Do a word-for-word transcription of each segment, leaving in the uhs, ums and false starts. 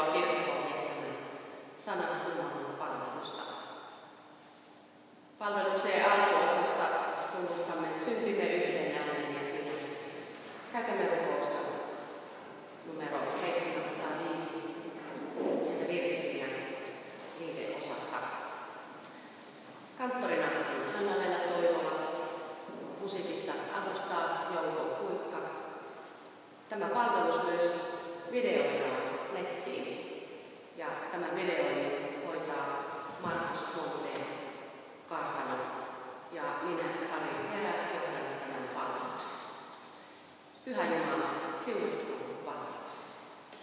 Tervetuloa kirkkoon viettämään sanan Jumalan palvelusta. Palvelukseen alkuosassa tunnustamme syntimme yhteen ääneen ja siinä käytämme rukousta numero seitsemänsataaviisi sieltä virsikirjan liiteosasta. Kanttorina on Hanna-Leena Toivola, musiikissa avustaa Jouko Kuikka. Tämä palvelus myös videoidaan nettiin ja tämä videoinnin hoitaa Markus Monteen Kartano ja minä Sari Järä johdan tämän palveluksen. Pyhä Jumala, siunatkoon palveluksen.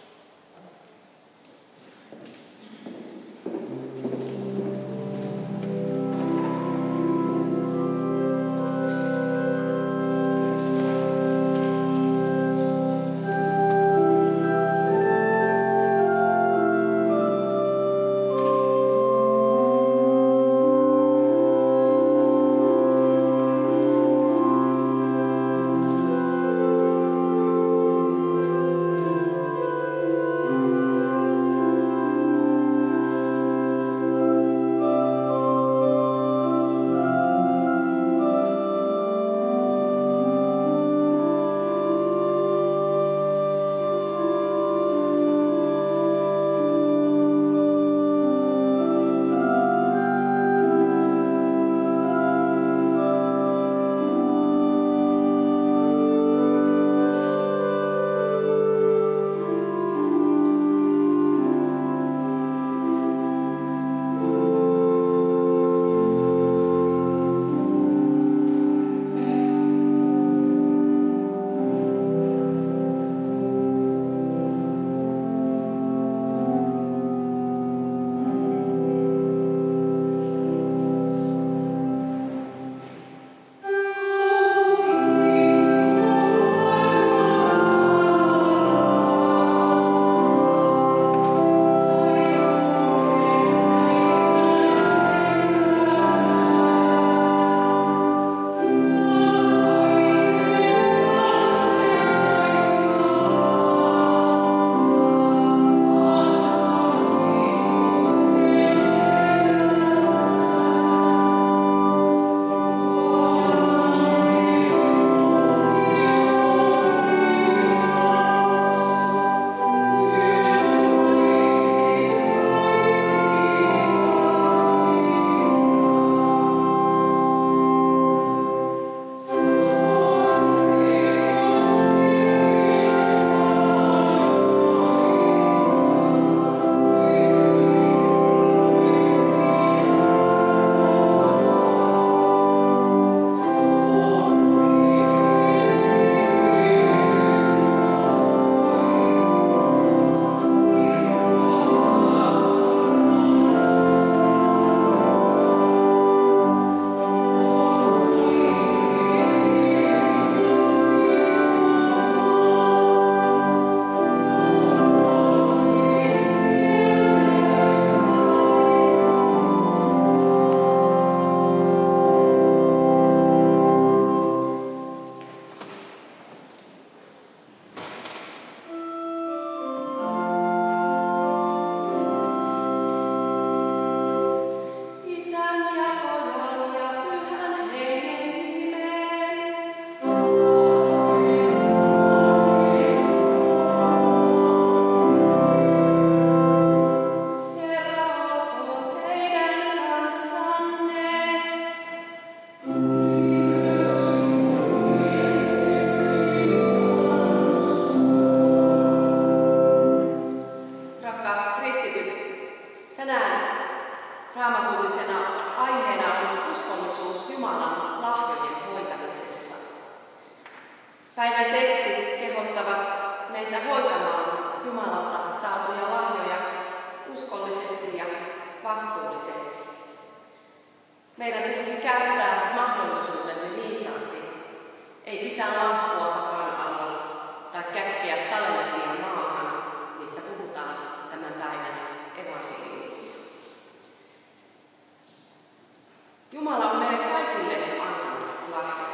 Jumala on meille kaikille antanut lahjoja.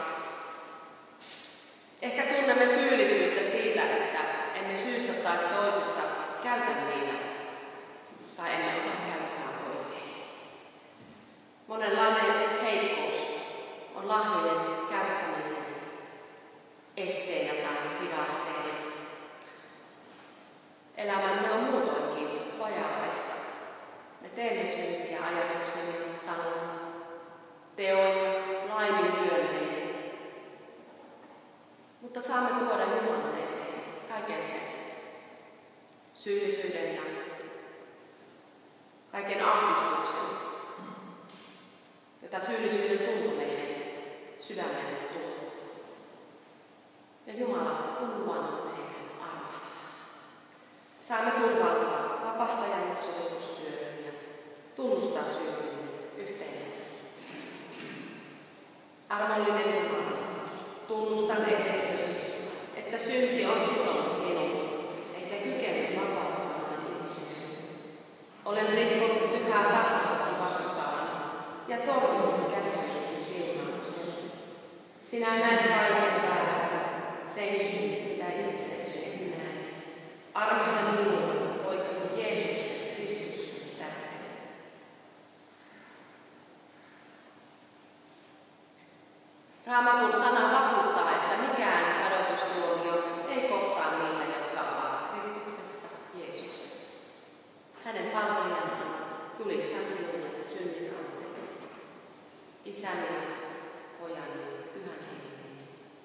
Ehkä tunnemme syyllisyyttä siitä, että emme syystä tai toisesta käytä niitä on lahjojen käyttämisen esteenä tai hidasteena. Elämämme on muutoinkin vajavaista. Me teemme syntiä ajatuksen ja sanon, teon ja laiminlyönnin. Mutta saamme tuoda Jumalan eteen kaiken sen syyllisyyden ja kaiken ahdistuksen, jota syyllisyyden tunto meidän sydämelle tuo. Ja Jumala on luvannut meidän armahtaa. Saamme turvautua vapahtajan ja sovitustyöhön ja tunnustaa syntinen yhteinen. Armollinen Jumala, tunnustan edessäsi, että synti on sitonut minut, eikä kykene vapauttamaan itseäni. Olen rikkonut pyhää tahtoasi vastaan ja torjunut käskyjesi siunauksen. Sinä näet kaiken väärin, senkin, mitä itse en näe. Armahda minua, poikasi Jeesuksen Kristuksen tähden. Raamatun sana vakuuttaa, että mikään kadotustuomio ei kohtaa niitä, jotka ovat Kristuksessa Jeesuksessa. Hänen palvelijanaan julistan sinulle synnin anteeksi. Isäni ja Pojani ja Pyhän Hengen.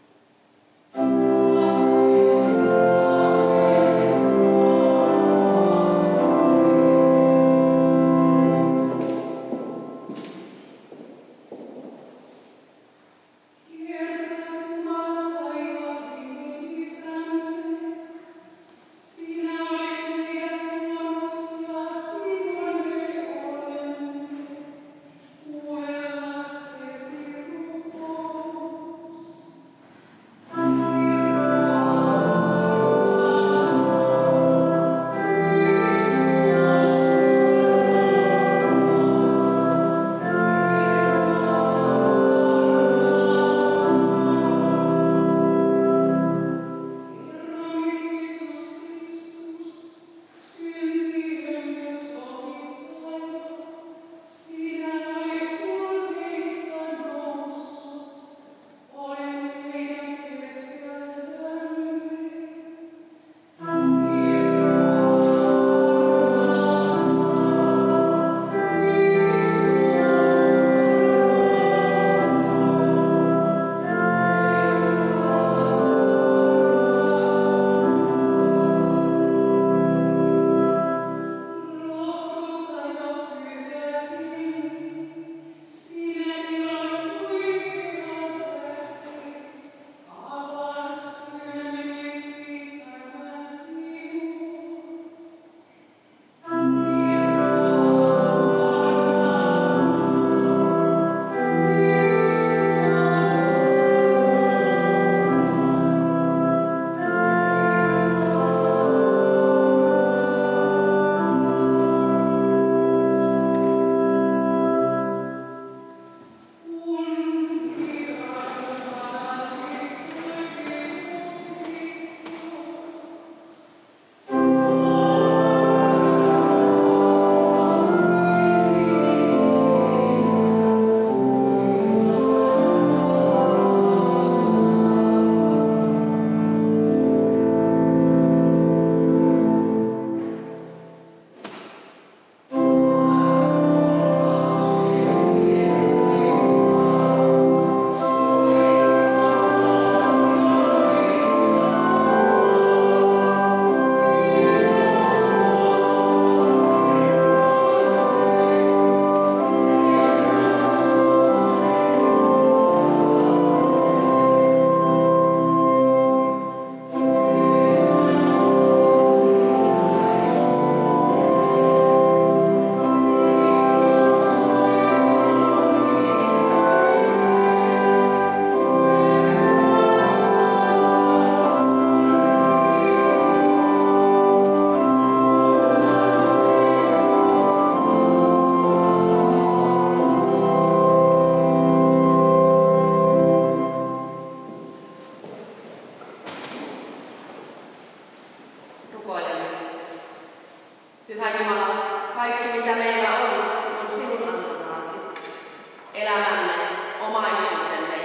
Pyhä Jumala, kaikki mitä meillä on, on sinun antamaasi. Elämämme, omaisuutemme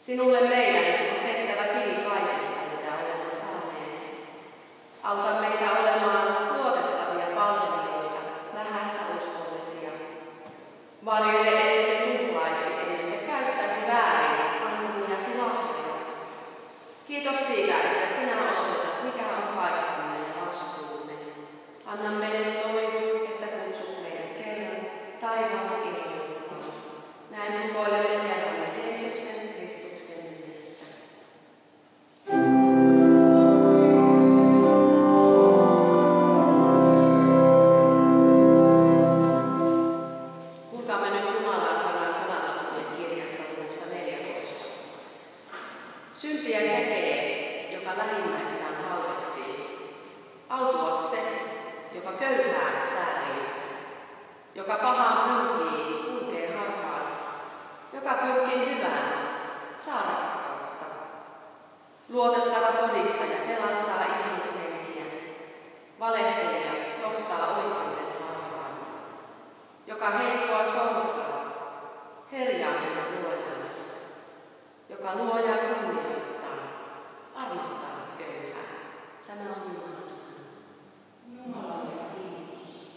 Sinulle meidän on tehtävä tili kaikesta, mitä olemme saaneet. Auta meitä olemaan luotettavia palvelijoita, vähässä uskollisia. Varjele, ettemme tuhlaisi, emmekä käyttäisi väärin antamiasi lahjoja. Kiitos siitä, että sinä osoitat, mikä on paikkamme ja vastuumme. Anna meille toivo, että kutsut meidät kerran taivaan ilmoittamaan. Näin rukoilemme Herramme Jeesuksen Kristuksen nimessä. Kuulkaamme nyt Jumalan sanaa sananlaskujen kirjasta luvusta neljätoista. Syntiä tekee, joka lähimmäistään halveksii. Autua se, joka köyhää säälii, joka pahaan pyrkii, kulkee harhaan, joka pyrkii hyvään, saa rakkautta. Luotettava todistaja pelastaa ihmishenkiä, valehtelija johtaa oikeuden harhaan, joka heikkoa sortaa, herjaa hänen luojansa, joka luojaa kunnioittaa, armahtaa köyhää. Tämä on Jumalan sana. Jumala, kiitos.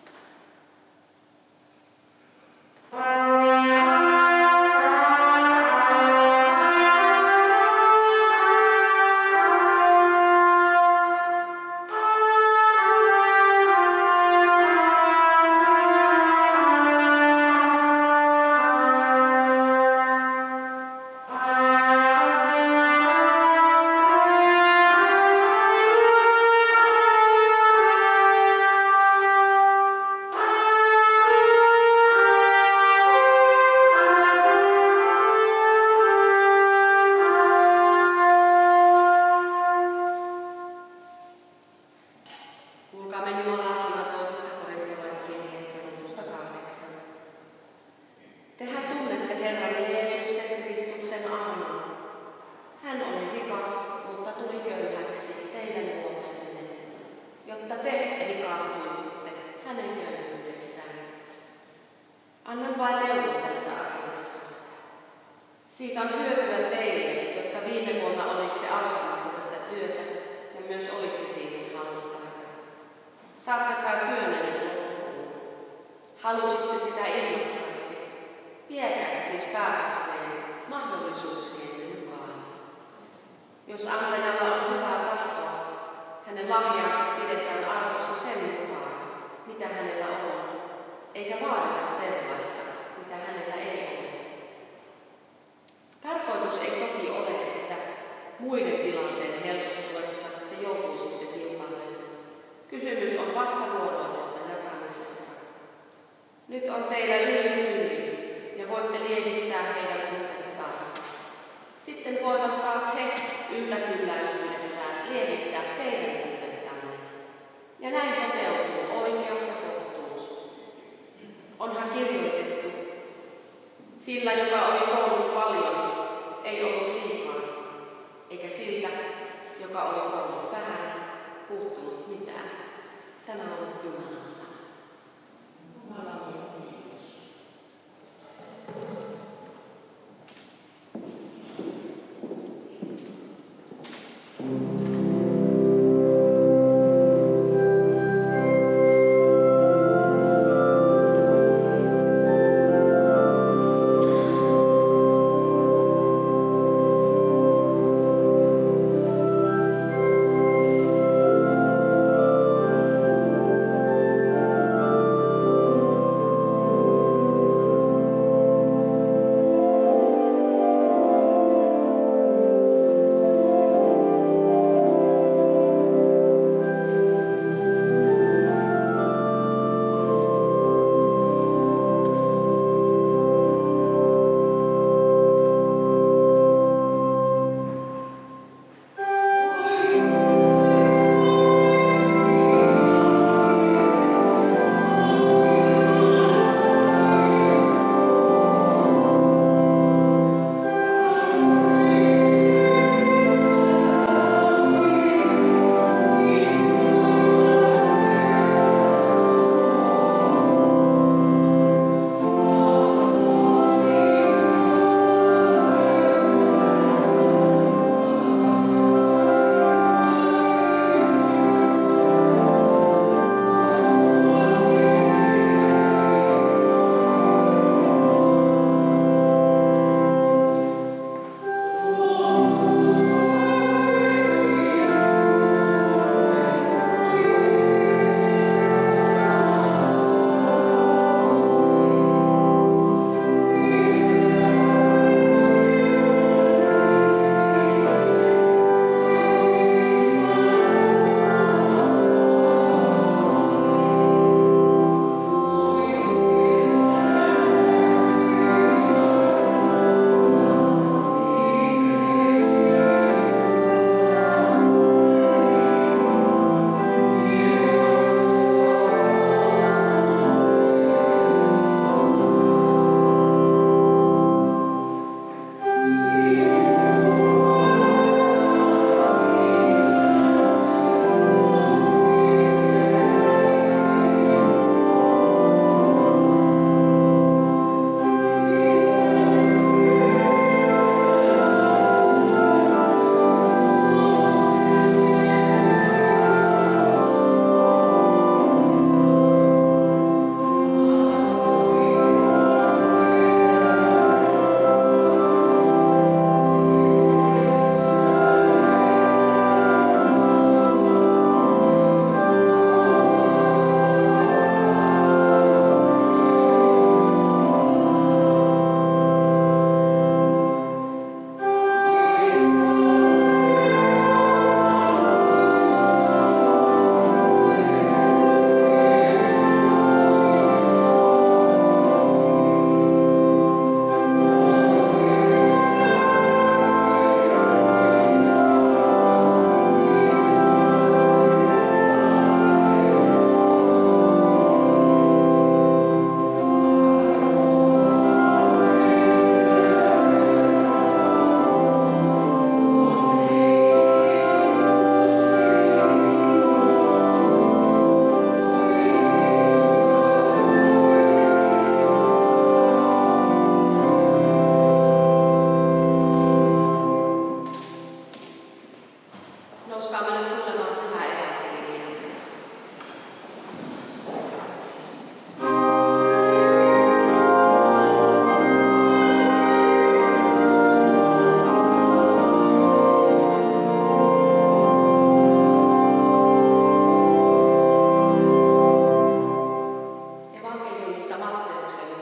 Tehän tunnette Herramme Jeesuksen Kristuksen armon. Hän oli rikas, mutta tuli köyhäksi teidän vuoksenne, jotta te rikastuisitte hänen köyhyydestään. Annan vain neuvon tässä asiassa. Siitä on hyötyä teille, jotka viime vuonna olitte alkamassa tätä työtä ja myös olitte siihen halukkaita. Saattakaa työnne nyt loppuun. Halusitte sitä innokkaasti. Viekää se siis päätökseen mahdollisuuksien mukaan. Jos antajalla on hyvää tahtoa, hänen lahjansa pidetään arvossa sen mukaan, mitä hänellä on, eikä vaadita sellaista, mitä hänellä ei ole. Tarkoitus ei toki ole, että muiden tilanteen helpottuessa te joutuisitte tiukalle. Kysymys on vastavuoroisesta jakamisesta. Nyt on teillä yli yli ja voitte lievittää heidän tuntettaan. Sitten voivat taas he yltäkylläisyydessään lievittää teidän tuntettanne. Ja näin toteutuu oikeus ja kohtuus. Onhan kirjoitettu, sillä joka oli koullut paljon, ei ollut liikaa, eikä siltä, joka oli koullut vähän, puuttunut mitään. Tämä on Jumalan sana. Jumalan kiitos. Thank you.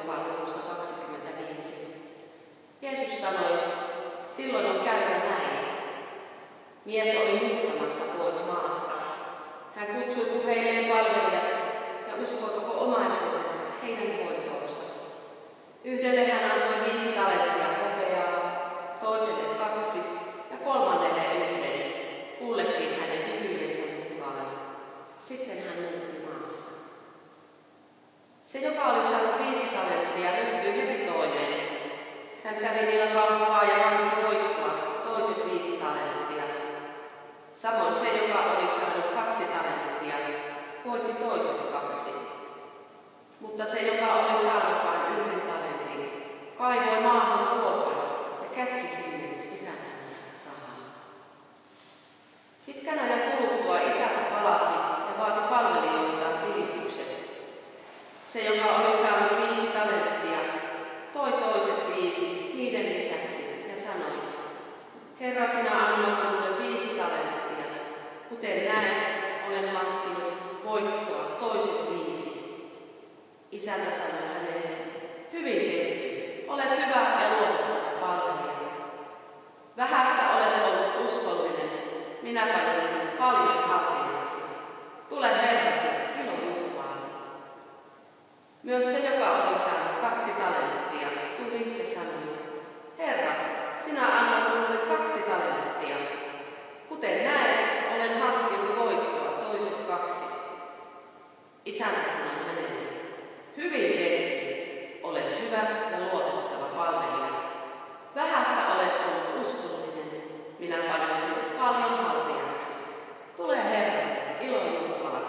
mukaan luvusta kaksikymmentäviisi. Jeesus sanoi, silloin on käyvä näin. Mies oli muuttamassa pois maasta. Hän kutsui puheilleen palvelijat ja uskoi koko omaisuutensa heidän hoitoonsa. Yhdelle hän antoi viisi talenttia hopeaa, toiselle kaksi ja kolmannelle yhden, kullekin hänen kykyjensä mukaan. Sitten hän muutti maasta. Se, joka oli saanut viisi talenttia, ryhtyi heti toimeen. Hän kävi niillä kauppaa ja hankki voittoa, toiset viisi talenttia. Samoin se, joka oli saanut kaksi talenttia, voitti toiset kaksi. Mutta se, joka oli saanut vain yhden talentin, kaivoi maahan kuopan ja kätki sinne isäntänsä rahaa. Pitkän ajan kuluttua isäntä palasi ja vaati palvelijoiltaan tilitykset. Se, joka oli saanut viisi talenttia, toi toiset viisi niiden lisäksi ja sanoi, Herra, sinä annoit minulle viisi talenttia. Kuten näet, olen hankkinut voittoa toiset viisi. Isäntä sanoi hänelle, hyvin tehty, olet hyvä ja luotettava palvelija. Vähässä olet ollut uskollinen, minä panen sinut paljon haltijaksi. Tule Herrasi ilojuhlaan. Myös se, joka oli saanut kaksi talenttia, tuli ja sanoi, Herra, sinä annoit minulle kaksi talenttia. Kuten näet, olen hankkinut voittoa toiset kaksi. Isäntä sanoi hänelle, hyvin tehty, olet hyvä ja luotettava palvelija. Vähässä olet ollut uskollinen, minä panen sinut paljon haltijaksi. Tule Herrasi ilojuhlaan.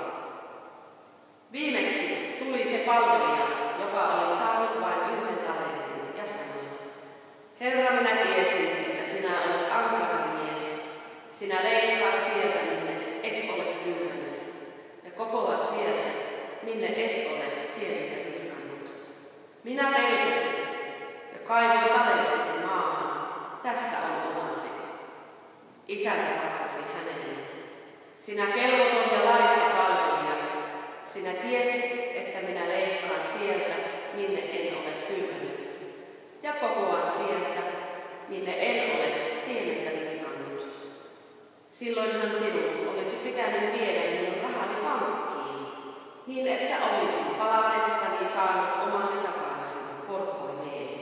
Viimeksi tuli se palvelija, joka oli saanut vain yhden talentin ja sanoi, Herra, minä tiesin, että sinä olet ankara mies. Sinä leikkaat sieltä, minne et ole kylvänyt, ja kokoat sieltä, minne et ole sieltä viskannut. Minä pelkäsin ja kaivoin talenttisi maahan. Tässä on omasi. Isäntä vastasi hänelle. Sinä kelvoton ja laiska palvelija, sinä tiesit, että minä leikkaan sieltä, minne en ole kylvänyt, ja kokoan sieltä, minne en ole siementä viskannut. Silloinhan sinun olisi pitänyt viedä minun rahani pankkiin, niin että olisin palatessani saanut omani takaisin korkoineen.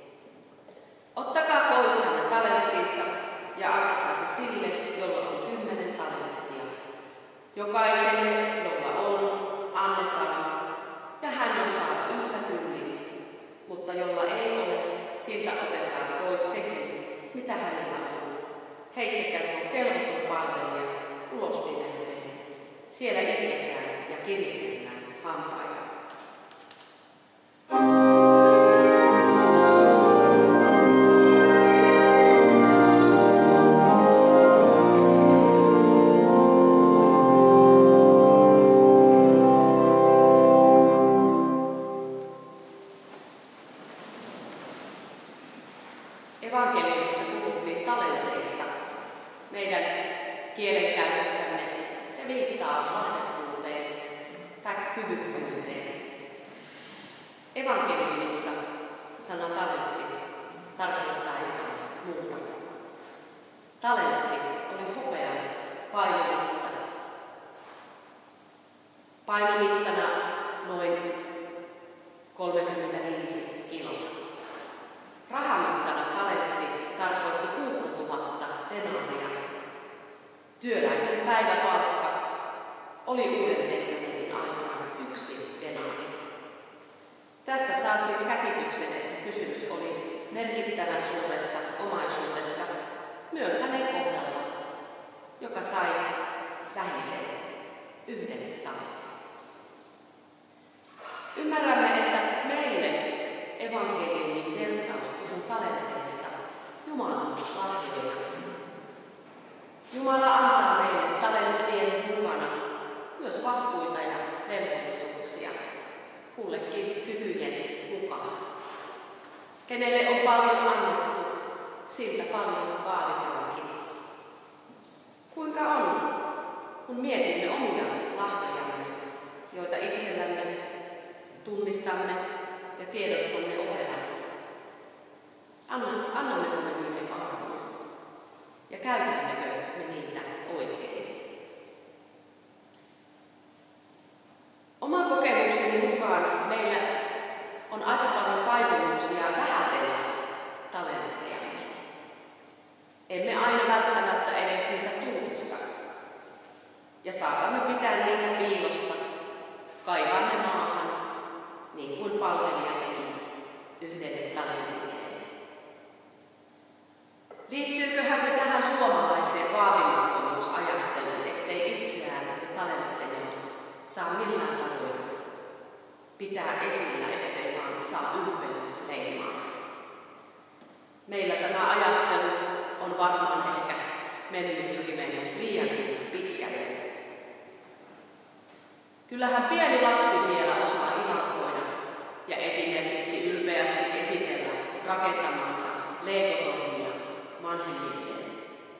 Ottakaa pois hänen talenttinsa ja antakaa se sille, jolla on kymmenen talenttia. Jokaiselle, jolla on, annetaan, ja hän on saanut yhtä kyllin, mutta jolla ei ole, siltä otetaan pois sekin, mitä hänellä on. Heittäkää kelvoton palvelija ulos pimeyteen. Siellä itketään ja kiristellään hampaita. Evankeliumissa puhuttiin talenteista. Meidän kielenkäytössämme se viittaa lahjakkuuteen tai kyvykkyyteen. Evankeliumissa sana talentti tarkoittaa jotain muuta. Talentti oli hopean painomitta. Painomittana noin kolmekymmentäviisi kiloa. Rahamittana talentti tarkoitti kuusituhatta denaaria. Työläisen päiväpalkka oli Uuden testamentin aikaan yksi denaari. Tästä saa siis käsityksen, että kysymys oli merkittävän suuresta omaisuudesta myös hänen kohdallaan, joka sai vähiten yhden talentin. Ymmärrämme, että meille evankeliumin vertaus puhuu talenteista Jumalan lahjoina. Jumala antaa meille talenttien mukana myös vastuita ja velvollisuuksia, kullekin kykyjen mukaan. Kenelle on paljon annettu, siltä paljon vaaditaankin. Kuinka on, kun mietimme omia lahjojamme, joita itsellämme tunnistamme ja tiedostamme olevan. Anna, annammeko me niille arvoa ja käytämmekö me niitä oikein? Oman kokemukseni mukaan meillä on aika paljon taipumuksia vähätellä talenttejamme. Emme aina välttämättä edes niitä tunnista. Ja saatamme pitää niitä piilossa, kaivaa ne maahan, niin kuin palvelija teki yhdelle talentilleen. Liittyyköhän se tähän suomalaiseen vaatimattomuusajatteluun, ettei itseään ja talenttejaan saa millään tavoin pitää esillä, ettei vaan saa ylpeyden leimaa. Meillä tämä ajattelu on varmaan ehkä mennyt jo hivenen liiankin pitkälle. Kyllähän pieni lapsi vielä osaa ilakoida ja esimerkiksi ylpeästi esitellä rakentamansa legotornia vanhemmilleen.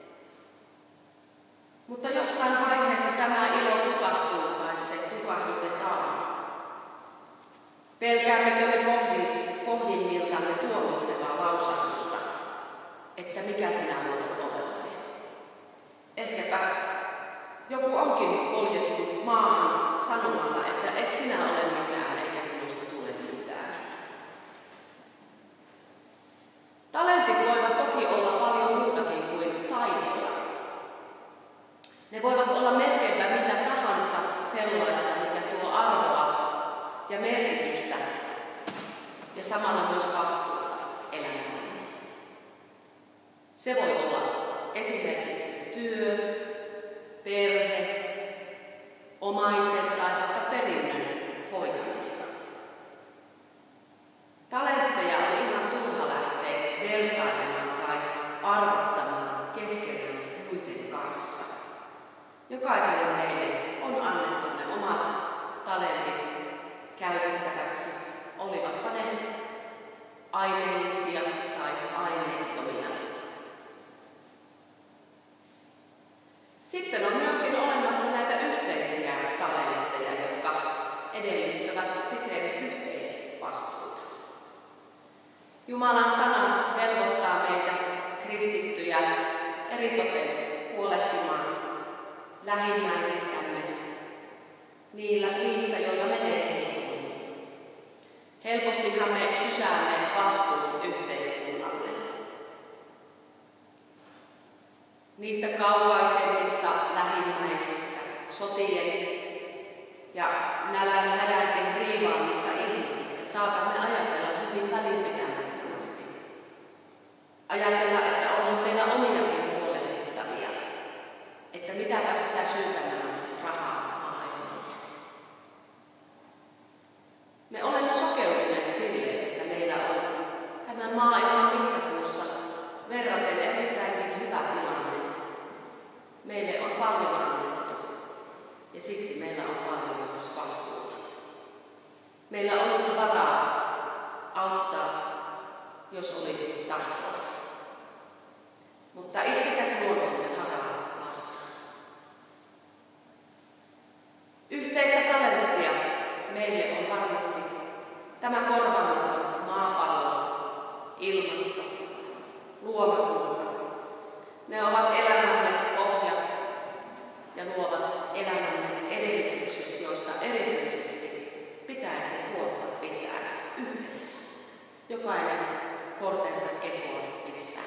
Mutta jossain vaiheessa tämä ilo tukahtuu tai se tukahdutetaan. Pelkäämmekö me pohjin, pohjimmiltamme tuomitsevaa lausahdusta, että mikä sinä olet olevasi? Ehkäpä joku onkin poljettu maahan sanomalla, että et sinä ole mitään eikä sinusta tule mitään. Talentit voivat toki olla paljon muutakin kuin taitoja. Ne voivat olla melkeinpä mitä tahansa sellaista, mikä tuo arvoa ja merkitystä ja samalla myös vastuuta elämäämme. Se voi olla esimerkiksi työ, perhe, omaisen tai vaikka perinnön hoitamista. Talentteja on ihan turha lähteä vertailemaan tai arvottamaan keskenään muiden kanssa. Jokaiselle meille on annettu ne omat talentit käytettäväksi, olivatpa ne aineellisia tai aineettomina. Sitten on myöskin olemassa näitä yhteisiä talentteja, jotka edellyttävät siten yhteisvastuuta. Jumalan sana velvoittaa meitä kristittyjä eritoten huolehtimaan lähimmäisistämme, niillä, niistä, joilla menee heikommin. Helpostihan me sysäämme vastuun yhteiskunnalle. Niistä kaukaisemmista lähimmäisistä, sotien ja nälän hädänkin riivaamista ihmisistä saatamme ajatella hyvin välinpitämättömästi. Ajatella, että onhan meillä omiakin huolehdittavia, että mitäpä sitä syytämään rahaa maailmalla. Me olemme sokeutuneet sille, että meillä on tämän maailman mittapuussa verraten erittäinkin hyvä tilanne. Meille on paljon annettu ja siksi meillä on paljon myös vastuuta. Meillä olisi varaa auttaa, jos olisi tahtoa. Mutta itsekäs luonnomme haraa vastaan. Yhteistä talenttia meille on varmasti tämä korvaamaton maapallo, ilmasto, luomakunta. Ne ovat elämämme pohja ja luovat elämämme edellytykset, joista erityisesti pitäisi huolta pitää yhdessä. Jokainen kortensa kekoon pistää.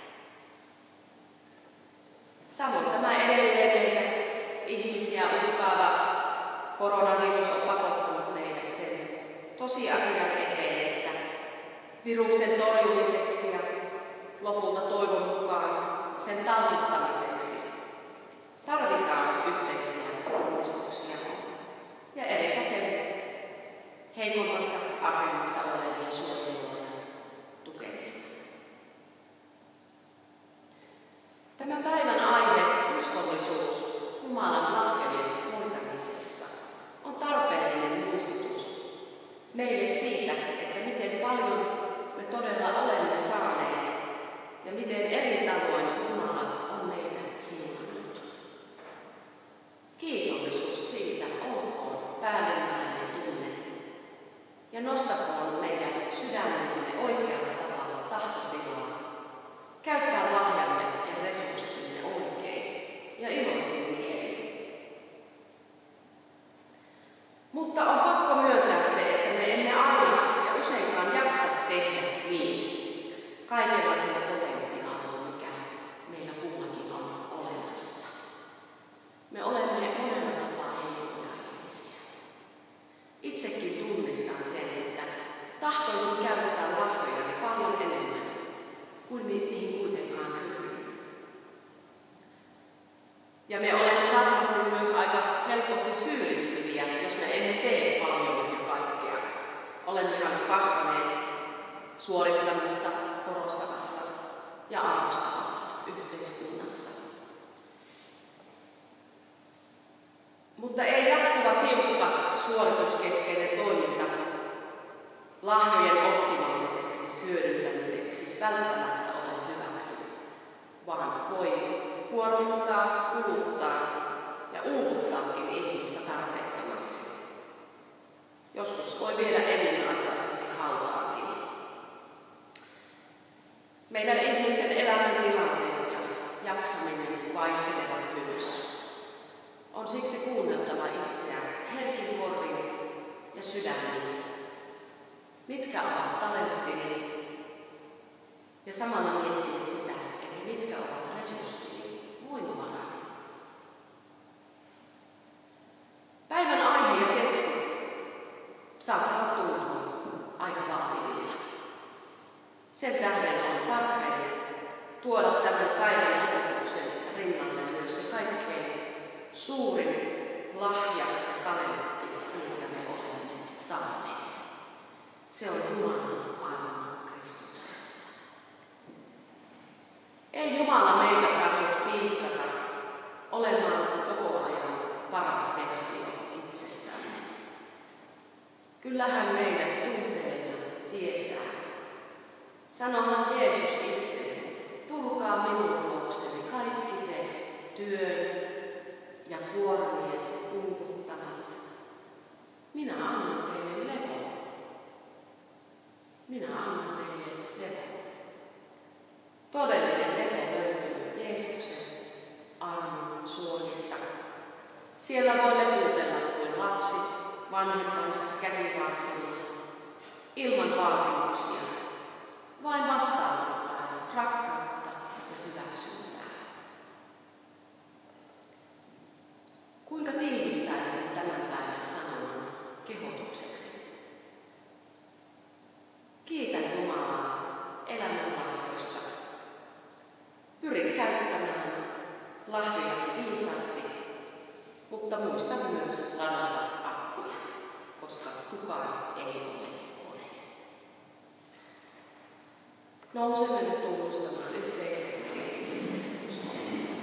Samoin tämä edelleen meitä ihmisiä uhkaava koronavirus on pakottanut meidät sen tosiasian eteen, että viruksen torjumiseksi ja lopulta toivon mukaan sen taltuttamiseksi tarvitaan yhteisiä onnistuksia ja eritoten heikommassa asemassa olevien suojelua ja tukemista. Tämän päivän aihe, uskollisuus Jumalan lahjojen hoitamisessa, on tarpeellinen muistutus meille siitä, että miten paljon me todella olemme saaneet ja miten eri tavoin Jumala on meitä siunannut. Kiitollisuus siitä olkoon päällimmäinen tunne ja nostakoon meidän kaikella sillä potentiaalilla, mikä meillä kullakin on olemassa. Me olemme monella tapaa heikkoja ihmisiä. Itsekin tunnistan sen, että tahtoisin käyttää lahjojani paljon enemmän kuin mihin kuitenkaan pyrin. Ja me olemme varmasti myös aika helposti syyllistyviä, jos me emme tee paljon ja kaikkea. Olemmehan kasvaneet suorittamista korostavassa ja arvostavassa yhteiskunnassa. Mutta ei jatkuva tiukka suorituskeskeinen toiminta lahjojen optimaaliseksi hyödyntämiseksi välttämättä ole hyväksi, vaan voi kuormittaa, kuluttaa ja uuvuttaakin ihmistä tarpeettomasti. Joskus voi viedä ennenaikaisesti hautaakin. Meidän ihmisten elämäntilanteet ja jaksaminen vaihtelevat myös. On siksi kuunneltava itseään herkin korvin ja sydämin. Mitkä ovat talenttini? Ja samalla miettiä sitä, että mitkä ovat resurssini, voimavarani. Päivän aihe ja teksti saattavat tuntua aika vaativilta. Sen tähden on tarpeen tuoda tämän päivän opetuksen rinnalle myös se kaikkein suurin lahja ja talentti, minkä me olemme saaneet. Se on Jumalan armo Kristuksessa. Ei Jumala meitä tahdo piistata olemaan koko ajan paras versio itsestämme. Kyllä hän meidät tuntee ja tietää. Sanohan Jeesus itse, tulkaa minun luokseni kaikki te työn ja kuormien uuvuttavat. Minä annan teille levon. Minä annan teille levon. Todellinen levo löytyy Jeesuksen armon suojista. Siellä voi leputella kuin lapsi vanhempansa käsivarsilla, ilman vaatimuksia, vain vastaanottaen rakkautta ja hyväksyntää. Kuinka tiivistäisin tämän päivän sanoman kehotukseksi? Kiitä Jumalaa elämänlahjoista. Pyri käyttämään lahjojasi viisaasti, mutta muista myös ladata akkuja, koska kukaan ei ole kone. Nousemme nyt tunnustamaan yhteisen kristillisen uskon.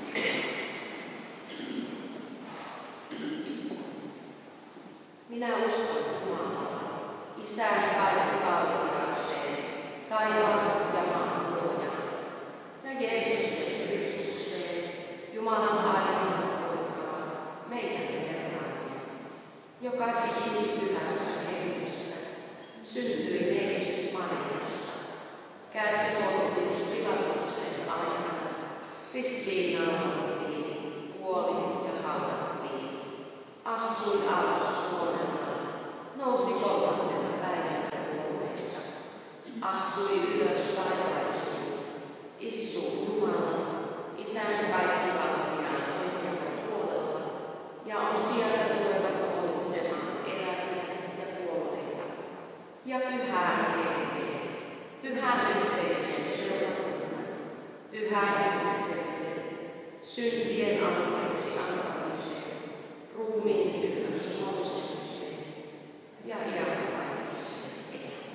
Minä uskon Jumalaan, Isään kaikkivaltiaaseen, taivaan ja maan luojan, ja Jeesuksen Kristukseen, Jumalan ainoan poikaan, meidän Herramme, joka siisi pyhästä hengestä, syntyi Jeesus Mariasta, kärsi Pontius Pilatuksen aikana, ristiinnaulattiin, kuoli ja haudattiin, astui alas kuolemaan, nousi kolmantena päivänä kuolleista, astui ylös taivaisiin, istuu Jumalan, Isän kaikkivaltiaan oikealla puolella, ja on sieltä tuleva tuomitsemaan eläviä ja kuolleita, ja pyhään henkeen, pyhän yhteisen seurakunnan, pyhän yhteyden, syntien anteeksi antamiseen, ruumiin ylös nousemiseen ja iankaikkiseen elämään.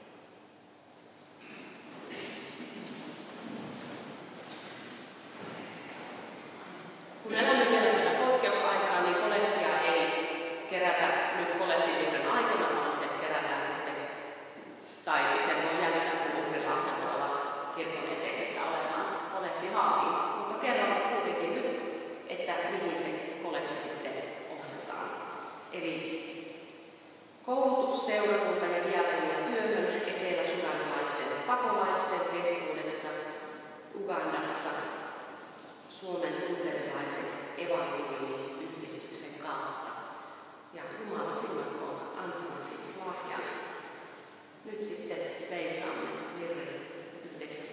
Kun elämme vielä tätä poikkeusaikaa, niin kolehtia ei kerätä nyt kolehtivuoden aikana, vaan se kerätään sitten, tai sen voi jättää sen uhrilahjan tuolla kirkon eteisessä olevaan kolehtihaamiin. Mutta kerron kuitenkin nyt, että mihin se kolehti sitten ohjataan. Eli koulutus, seurakunta ja diakonia työhön etelä-sudanilaisten pakolaisten keskuudessa, Ugandassa, Suomen luterilaisen evankeliumiyhdistyksen kautta. Ja Jumala silloin antamasi lahjan. Nyt sitten veisaamme virren yhdeksäs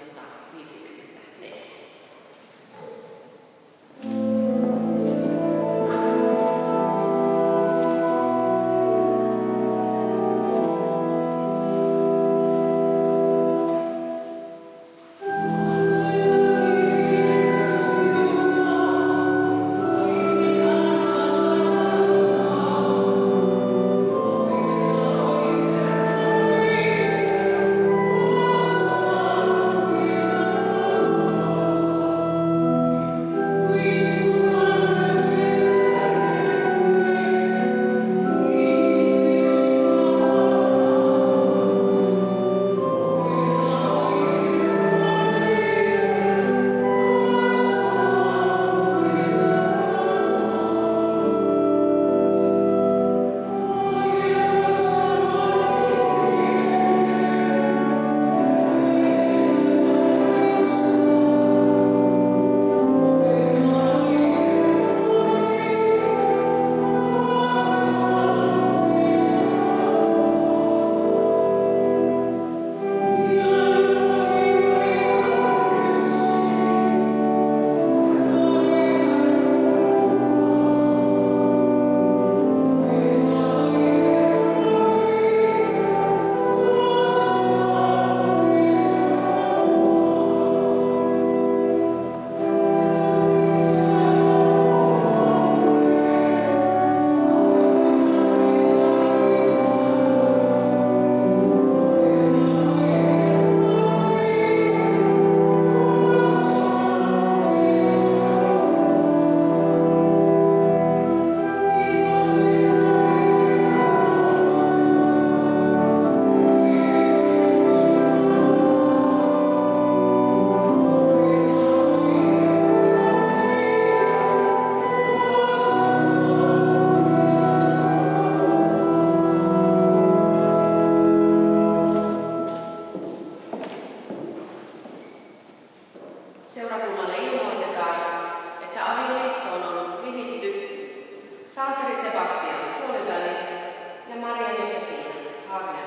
Seurakunnalle ilmoitetaan, että avioliittoon on vihitty Santeri Sebastian Puoliväli ja Maria Josefina Hagner.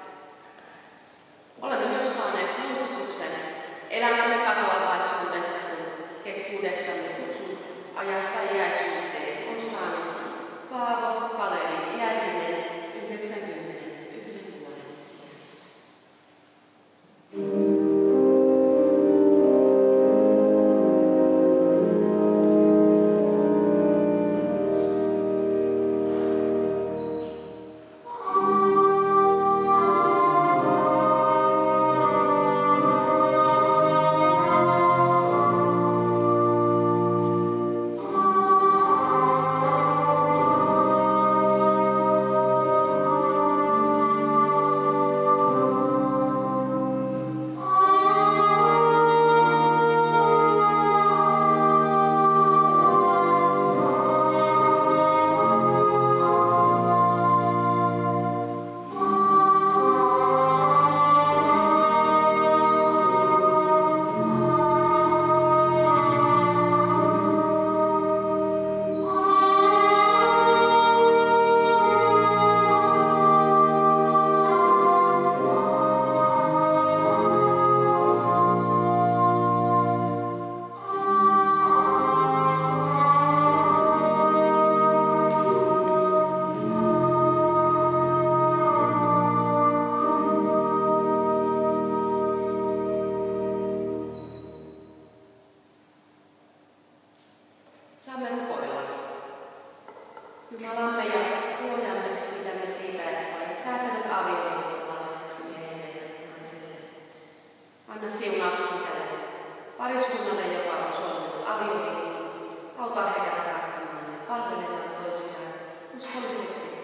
Olemme myös saaneet muistutuksen elämämme katolalaisuudesta, kun keskuudestamme kutsun ajasta iäisyyteen on saanut Paavo Kalevi Järvinen yhdeksänkymmentäyksi vuoden iässä. Saamme rukoilla. Jumalamme ja Luojamme, kiitämme siitä, että olet säätänyt avioliiton lahjaksi miehelle ja naiselle. Anna siunauksesi tälle pariskunnalle, joka on solminut avioliiton. Auta heitä rakastamaan ja palvelemaan toisiaan uskollisesti.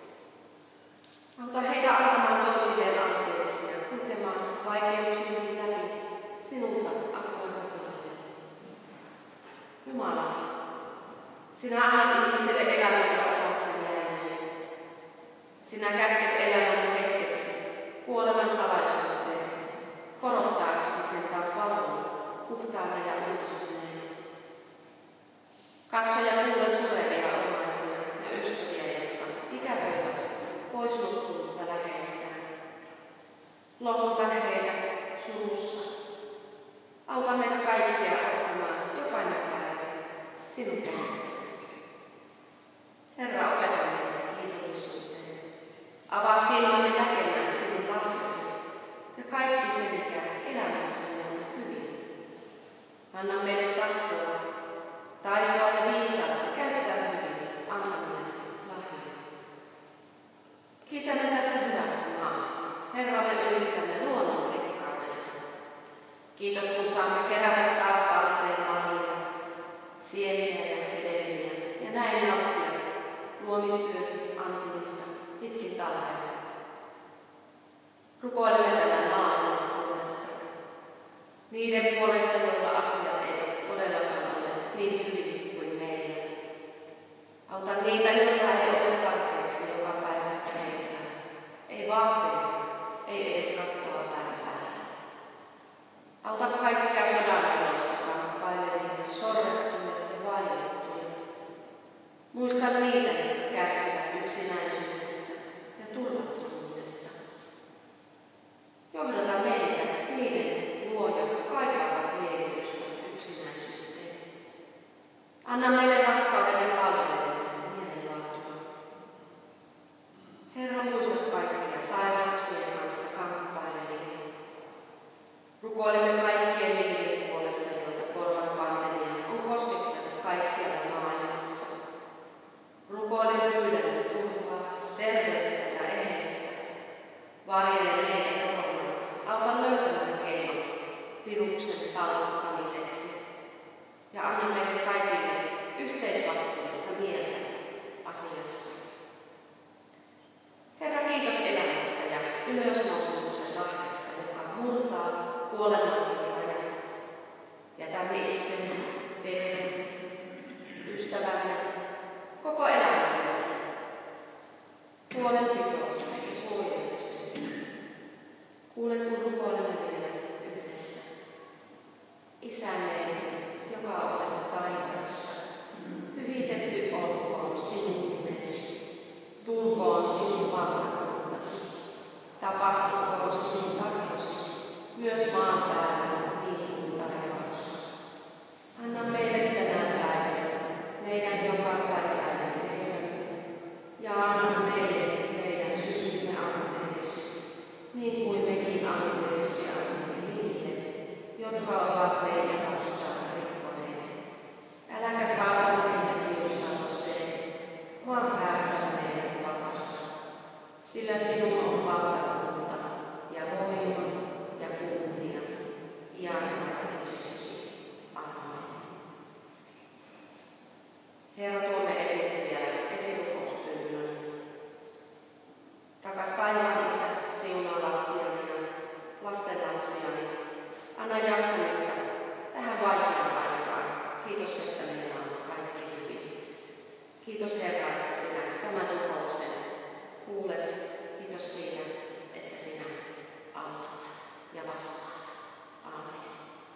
Auta heitä antamaan toisilleen anteeksi ja kulkemaan vaikeuksien läpi sinulta apua rukoille. Jumala, sinä annat ihmiselle elämän ja otat sen jälleen. Sinä kätket elämän hetkeksi kuoleman salaisuuteen, korottaaksesi sen taas valon, puhtaana ja uudistuneena. Katso ja kuule surevia omaisia ja ystäviä, jotka ikävöivät pois nukkunutta läheistään. Lohduta heitä surussa. Auta meitä kaikkia ottamaan jokainen päivä sinun kädestäsi. Herra, opeta meitä kiitollisuuteen. Avaa silmämme näkemään sinun lahjasi ja kaikki se, mikä elämässämme on hyvin. Anna meille tahtoa, taitoa ja viisautta käyttää hyvin antamasi lahjoja. Kiitämme tästä hyvästä maasta. Herra, me ylistämme luonnon rikkaudesta. Kiitos, kun saamme kerätä taas talteen mallia, sieniä ja hedelmiä ja näin nauttia luomistyösi antimista pitkin talvea. Rukoilemme tämän maailman puolesta. Niiden puolesta, joilla asiat eivät todellakaan ole niin hyvin kuin meillä. Auta niitä, joilla ei ole tarpeeksi joka päivästä leipää. Ei vaatteita, ei edes kattoa pään päällä. Auta kaikkia sodanveloissa kamppailevia, sorrettuja ja vaiettuja. Muista niitä, jotka kärsivät yksinäisyydestä ja turvattomuudesta. Johdata meitä niiden luo, jotka kaipaavat lievitystä yksinäisyyteen. Anna meille rakkauden ja palvelemisen ja mielenlaatua. Herra, muista kaikkia sairauksien kanssa kamppailevia. Rukoilemme kaikkien niiden puolesta, joita koronapandemia on koskettanut kaikkialla maailmassa. Rukoile pyydämme turvaa, terveyttä ja eheyttä. Varjele meitä koronalta. Auta löytämään keinot viruksen talluttamiseksi. Ja anna meille kaikille yhteisvastuullista mieltä asiassa. Herra, kiitos elämästä ja ylösnousemuksen lahjasta, joka murtaa kuolemankin rajat. Jätämme itsemme, perheen, ystävämme, koko elämämme huolenpitoosi ja suojeluksesi. Kuule, kun rukoilemme vielä yhdessä. Isä, Isämme, joka olet taivaassa, pyhitetty olkoon sinun nimesi. Tulkoon sinun valtakuntasi. Tapahtukoon sinun tahtosi, myös maan päällä niin kuin taivaassa. Anna meille tänään päivänä meidän jokapäiväinen leipämme, ja anna meille meidän syntimme anteeksi, niin kuin mekin anteeksi annamme niille, jotka ovat meidän vastaan rikkoneet. Äläkä saata meitä kiusaukseen, vaan päästä meidät pahasta. Sillä sinun on valtakunta ja voima ja kunnia iankaikkisesti. Amen. Herra, tuomme eteesi vielä esirukouspyynnön. Rakas taivaan Isä, siunaa lapsiani ja lastenlapsiani. Anna jaksamista tähän vaikeaan aikaan. Kiitos, että meillä on kaikki hyvin. Kiitos Herra, että sinä tämän rukouksen kuulet. Kiitos siitä, että sinä autat ja vastaat. Aamen.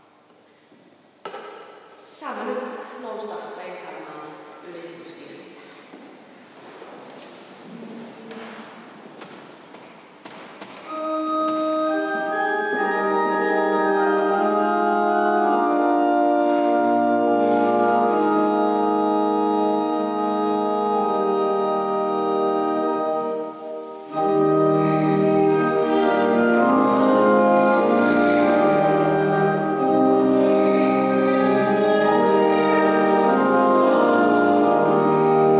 Saamme nyt nousta veisaamaan ylistyskirjaa. Thank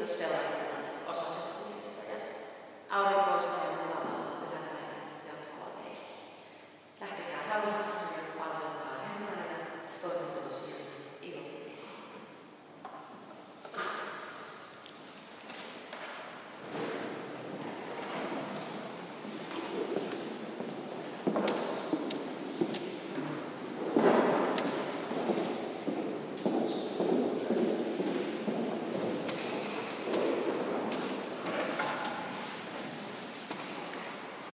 Kiitos seurasta.